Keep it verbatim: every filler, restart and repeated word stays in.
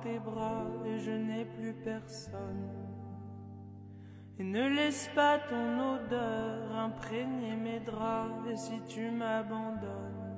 tes bras et je n'ai plus personne. Et ne laisse pas ton odeur imprégner mes draps, et si tu m'abandonnes,